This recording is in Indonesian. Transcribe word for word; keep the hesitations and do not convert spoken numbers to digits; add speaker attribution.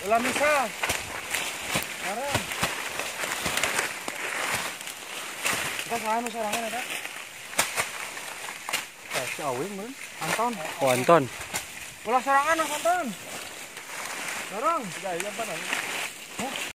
Speaker 1: Ulah misa. Sekarang. Kita sama serangan ada.
Speaker 2: Si Awing mun.
Speaker 1: Anton.
Speaker 2: Oh Anton.
Speaker 1: Ulah serangan Anton. Sekarang.
Speaker 2: Sudah ya, Pak.